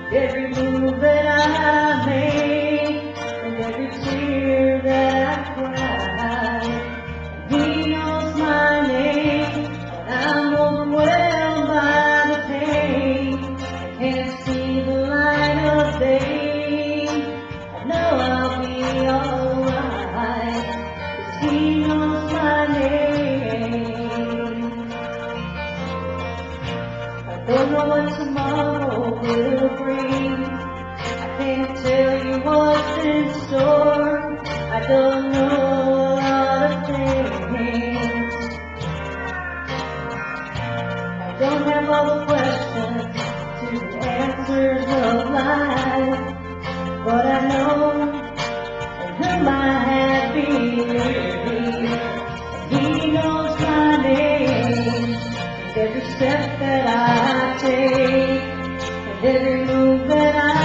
every move that I make, and every tear that I cry. He knows my name, and I'm overwhelmed by the pain. I can't see the light of day. I know I'll be alright, 'cause He knows my name. I don't know what tomorrow will bring. I can't tell you what's in store. I don't know a lot of things. I don't have all the questions to the answers of life, but I know in whom I have believed. He knows my name, and every step that I take, and every move that I